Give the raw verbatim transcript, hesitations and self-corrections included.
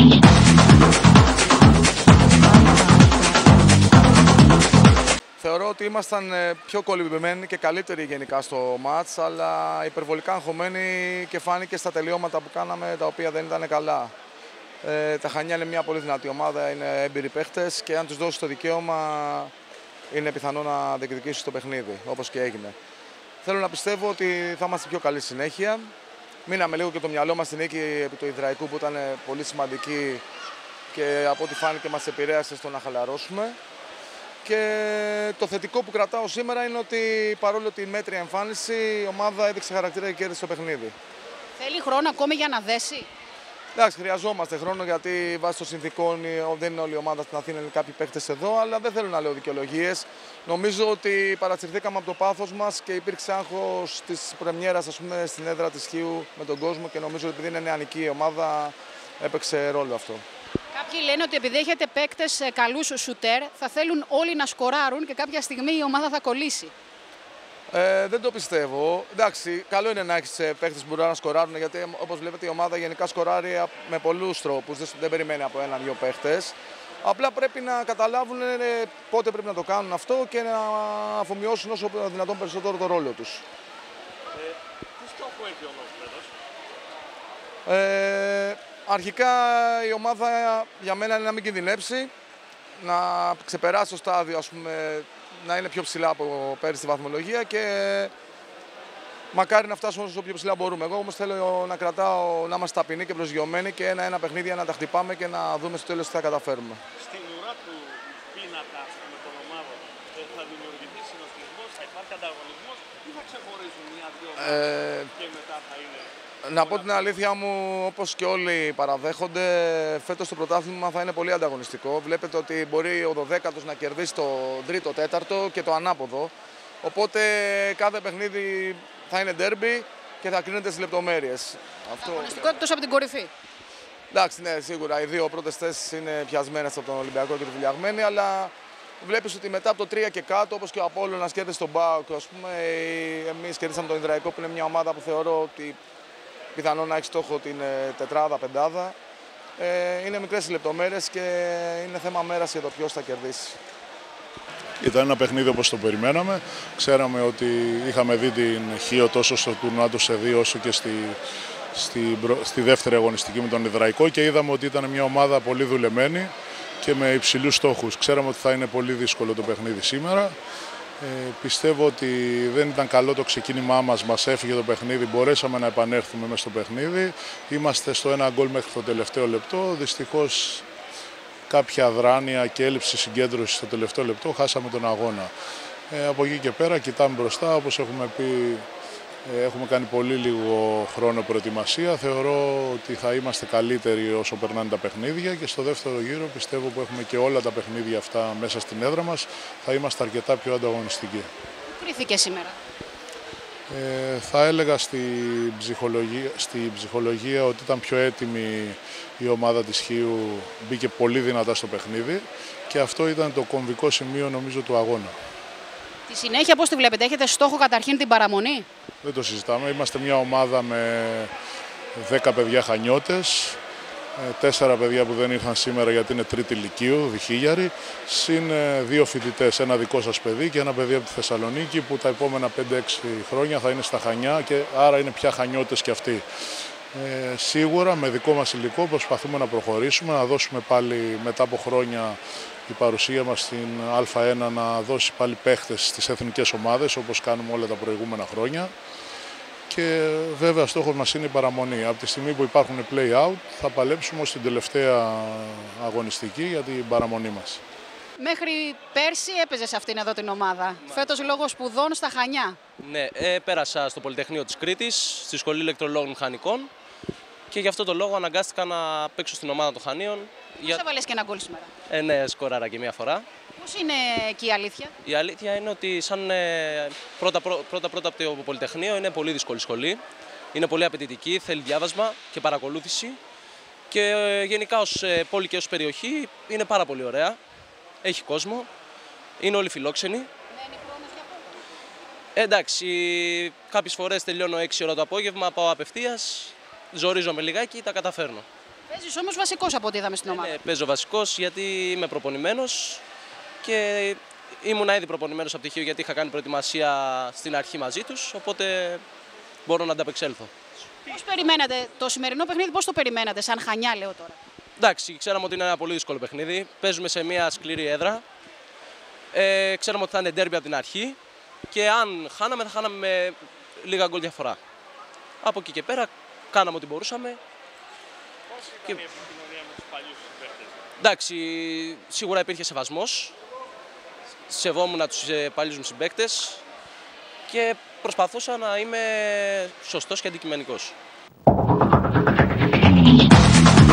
Θεωρώ ότι ήμασταν πιο κολυμπημένοι και καλύτεροι γενικά στο μάτς, αλλά υπερβολικά αγχωμένοι και φάνηκε στα τελειώματα που κάναμε, τα οποία δεν ήταν καλά. Ε, τα Χανιά είναι μια πολύ δυνατή ομάδα, είναι έμπειροι παίχτες και αν τους δώσει το δικαίωμα είναι πιθανό να διεκδικήσουν το παιχνίδι, όπως και έγινε. Θέλω να πιστεύω ότι θα είμαστε πιο καλή συνέχεια. Μείναμε λίγο και το μυαλό μας στην νίκη επί του Ιδραϊκού που ήταν πολύ σημαντική και από ό,τι φάνηκε μας επηρέασε στο να χαλαρώσουμε. Και το θετικό που κρατάω σήμερα είναι ότι παρόλο τη μέτρια εμφάνιση η ομάδα έδειξε χαρακτήρα και κέρδισε το παιχνίδι. Θέλει χρόνο ακόμη για να δέσει. Εντάξει, χρειαζόμαστε χρόνο γιατί βάσει των συνθηκών δεν είναι όλη η ομάδα στην Αθήνα, είναι κάποιοι παίχτες εδώ, αλλά δεν θέλω να λέω δικαιολογίες. Νομίζω ότι παρασυρθήκαμε από το πάθος μας και υπήρξε άγχος της πρεμιέρας, ας πούμε, στην έδρα της Χίου με τον κόσμο και νομίζω ότι επειδή είναι νεανική η ομάδα έπαιξε ρόλο αυτό. Κάποιοι λένε ότι επειδή έχετε παίκτες καλούς σουτέρ, θα θέλουν όλοι να σκοράρουν και κάποια στιγμή η ομάδα θα κολλήσει. Ε, δεν το πιστεύω. Εντάξει, καλό είναι να έχεις παίκτες που μπορούν να σκοράρουν, γιατί όπως βλέπετε η ομάδα γενικά σκοράρει με πολλούς τρόπους. Δεν, δεν περιμένει από έναν-δύο παίκτες. Απλά πρέπει να καταλάβουν πότε πρέπει να το κάνουν αυτό και να αφομοιώσουν όσο δυνατόν περισσότερο το ρόλο τους. Ε, τι στόχο έχει όμως φέτος? Ε, αρχικά η ομάδα για μένα είναι να μην κινδυνεύσει, να ξεπεράσει το στάδιο, ας πούμε, να είναι πιο ψηλά από πέρυσι στη βαθμολογία και μακάρι να φτάσουμε όσο πιο ψηλά μπορούμε. Εγώ όμως θέλω να κρατάω, να είμαστε ταπεινοί και προσγειωμένοι και ένα-ένα παιχνίδια να τα χτυπάμε και να δούμε στο τέλος τι θα καταφέρουμε. Στην ουρά του πίνακα με τον ομάδο θα δημιουργηθεί συνοστισμός, θα υπάρχει ανταγωνισμός ή θα ξεχωρίζουν μια-δυο ομάδες ε... και μετά θα είναι? Να πω την αλήθεια μου, όπως και όλοι παραδέχονται, φέτος το πρωτάθλημα θα είναι πολύ ανταγωνιστικό. Βλέπετε ότι μπορεί ο δωδέκατος να κερδίσει το τρίτο, τέταρτο και το ανάποδο. Οπότε κάθε παιχνίδι θα είναι ντέρμπι και θα κρίνεται στις λεπτομέρειες. Ανταγωνιστικό εκτός από την κορυφή. Εντάξει, ναι, σίγουρα. Οι δύο πρώτες θέσεις είναι πιασμένες από τον Ολυμπιακό και τη Βουλιαγμένη, αλλά βλέπεις ότι μετά από το τρία και κάτω, όπως και ο Απόλλωνας κέρδισε τον ΠΑΟΚ, ας πούμε, εμείς κερδίσαμε τον Ιδραϊκό, που είναι μια ομάδα που θεωρώ ότι πιθανόν να έχει στόχο την τετράδα, πεντάδα. Ε, είναι μικρές οι λεπτομέρειες και είναι θέμα μέρας για το ποιος θα κερδίσει. Ήταν ένα παιχνίδι όπως το περιμέναμε. Ξέραμε ότι είχαμε δει την Χίο τόσο στο τουρνουά του σε δύο όσο και στη, στη, στη δεύτερη αγωνιστική με τον Ιδραϊκό και είδαμε ότι ήταν μια ομάδα πολύ δουλεμένη και με υψηλούς στόχους. Ξέραμε ότι θα είναι πολύ δύσκολο το παιχνίδι σήμερα. Ε, πιστεύω ότι δεν ήταν καλό το ξεκίνημά μας, μας έφυγε το παιχνίδι, μπορέσαμε να επανέλθουμε μέσα στο παιχνίδι. Είμαστε στο ένα γκολ μέχρι το τελευταίο λεπτό. Δυστυχώς κάποια αδράνεια και έλλειψη συγκέντρωση στο τελευταίο λεπτό χάσαμε τον αγώνα. Ε, από εκεί και πέρα κοιτάμε μπροστά, όπως έχουμε πει, ε, έχουμε κάνει πολύ λίγο χρόνο προετοιμασία. Θεωρώ ότι θα είμαστε καλύτεροι όσο περνάνε τα παιχνίδια και στο δεύτερο γύρο πιστεύω που έχουμε και όλα τα παιχνίδια αυτά μέσα στην έδρα μας θα είμαστε αρκετά πιο ανταγωνιστικοί. Πού κρίθηκε σήμερα? Ε, θα έλεγα στην ψυχολογία, στη ψυχολογία ότι ήταν πιο έτοιμη η ομάδα της Χίου, μπήκε πολύ δυνατά στο παιχνίδι και αυτό ήταν το κομβικό σημείο νομίζω του αγώνα. Τη συνέχεια πώς τη βλέπετε, έχετε στόχο καταρχήν την παραμονή? Δεν το συζητάμε, είμαστε μια ομάδα με δέκα παιδιά χανιώτες, τέσσερα παιδιά που δεν ήρθαν σήμερα γιατί είναι τρίτη λυκείου, διχίλιαροι, συν δύο φοιτητές, ένα δικό σας παιδί και ένα παιδί από τη Θεσσαλονίκη που τα επόμενα πέντε έξι χρόνια θα είναι στα Χανιά και άρα είναι πια χανιώτες κι αυτοί. Ε, σίγουρα με δικό μας υλικό προσπαθούμε να προχωρήσουμε, να δώσουμε πάλι μετά από χρόνια η παρουσία μας στην Α1 να δώσει πάλι παίχτες στις εθνικές ομάδες όπως κάνουμε όλα τα προηγούμενα χρόνια. Και βέβαια στόχος μας είναι η παραμονή. Από τη στιγμή που υπάρχουν play-out θα παλέψουμε ως την τελευταία αγωνιστική για την παραμονή μας. Μέχρι πέρσι έπαιζε σε αυτήν εδώ την ομάδα. Ναι. Φέτος λόγω σπουδών στα Χανιά. Ναι, ε, πέρασα στο Πολυτεχνείο της Κρήτης, στη Σχολή Ηλεκτρολόγων Μηχανικών και γι' αυτό το λόγο αναγκάστηκα να παίξω στην ομάδα των Χανίων. Πώς για... έβαλες και ένα γκολ σήμερα? Ε, ναι, σκοράρα και μία φορά. Πώς είναι εκεί η αλήθεια? Η αλήθεια είναι ότι σαν ε, πρώτα, πρώτα, πρώτα από το Πολυτεχνείο είναι πολύ δύσκολη σχολή. Είναι πολύ απαιτητική, θέλει διάβασμα και παρακολούθηση. Και ε, γενικά ως ε, πόλη και ως περιοχή είναι πάρα πολύ ωραία. Έχει κόσμο, είναι όλοι φιλόξενοι. Μένει χρόνος για πόδο? Ε, εντάξει, κάποιες φορές τελειώνω έξι ώρα το απόγευμα, πάω απευθείας, ζορίζομαι λιγάκι, τα καταφέρνω. Παίζεις όμως βασικός από ό,τι είδαμε στην ομάδα. Ναι, παίζω βασικός γιατί είμαι προπονημένος και ήμουνα ήδη προπονημένος από τυχείο γιατί είχα κάνει προετοιμασία στην αρχή μαζί τους, οπότε μπορώ να ανταπεξέλθω. Πώς περιμένατε το σημερινό παιχνίδι, πώς το περιμένατε, σαν Χανιά λέω τώρα? Εντάξει, ξέραμε ότι είναι ένα πολύ δύσκολο παιχνίδι. Παίζουμε σε μια σκληρή έδρα. Ε, ξέραμε ότι θα είναι ντέρμπι από την αρχή και αν χάναμε, θα χάναμε με λίγα γκολ διαφορά. Από εκεί και πέρα, κάναμε ό,τι μπορούσαμε. Πώς ήταν η επικοινωνία με τους παλιούς συμπαίκτες? Εντάξει, σίγουρα υπήρχε σεβασμός. Σεβόμουν τους παλιούς μου συμπαίκτες και προσπαθούσα να είμαι σωστός και αντικειμενικός.